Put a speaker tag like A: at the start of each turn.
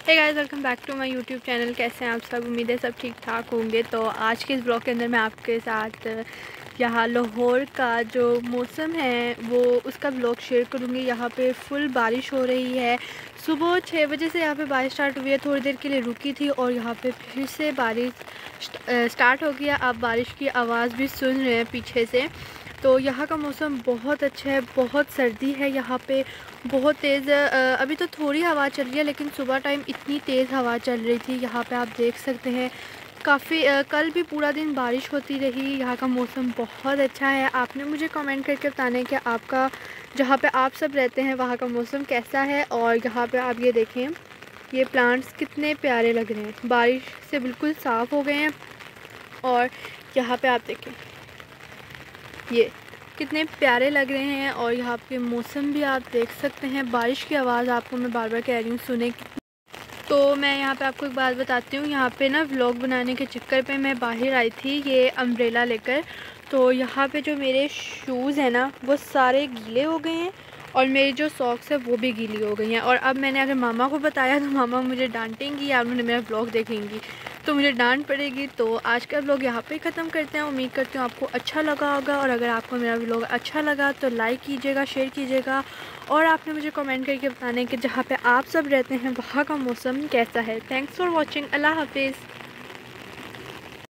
A: Hey guys, welcome back to my YouTube channel. कैसे हैं आप सब? उम्मीद है सब ठीक ठाक होंगे। तो आज के इस ब्लॉग के अंदर मैं आपके साथ यहाँ लाहौर का जो मौसम है वो उसका ब्लॉग शेयर करूँगी। यहाँ पे फुल बारिश हो रही है। सुबह 6 बजे से यहाँ पे बारिश स्टार्ट हुई है, थोड़ी देर के लिए रुकी थी और यहाँ पे फिर से बारिश स्टार्ट हो गया। आप बारिश की आवाज़ भी सुन रहे हैं पीछे से। तो यहाँ का मौसम बहुत अच्छा है, बहुत सर्दी है यहाँ पे, बहुत तेज़। अभी तो थोड़ी हवा चल रही है, लेकिन सुबह टाइम इतनी तेज़ हवा चल रही थी। यहाँ पे आप देख सकते हैं काफ़ी कल भी पूरा दिन बारिश होती रही। यहाँ का मौसम बहुत अच्छा है। आपने मुझे कमेंट करके बताना है कि आपका जहाँ पे आप सब रहते हैं वहाँ का मौसम कैसा है। और यहाँ पे आप ये देखें, ये प्लांट्स कितने प्यारे लग रहे हैं, बारिश से बिल्कुल साफ़ हो गए हैं। और यहाँ पे आप देखें ये कितने प्यारे लग रहे हैं। और यहाँ पे मौसम भी आप देख सकते हैं। बारिश की आवाज़ आपको मैं बार बार कह रही हूँ सुने। तो मैं यहाँ पे आपको एक बात बताती हूँ, यहाँ पे ना व्लॉग बनाने के चक्कर पे मैं बाहर आई थी ये अम्ब्रेला लेकर। तो यहाँ पे जो मेरे शूज़ हैं ना वो सारे गीले हो गए हैं और मेरी जो सॉक्स है वो भी गीली हो गई हैं। और अब मैंने अगर मामा को बताया तो मामा मुझे डांटेंगी या उन्होंने मेरा व्लॉग देखेंगी तो मुझे डांट पड़ेगी। तो आज का व्लॉग यहाँ पे ख़त्म करते हैं। उम्मीद करती हूँ आपको अच्छा लगा होगा। और अगर आपको मेरा व्लॉग अच्छा लगा तो लाइक कीजिएगा, शेयर कीजिएगा। और आपने मुझे कमेंट करके बताना है कि जहाँ पे आप सब रहते हैं वहाँ का मौसम कैसा है। Thanks for watching. अल्लाह हाफिज़।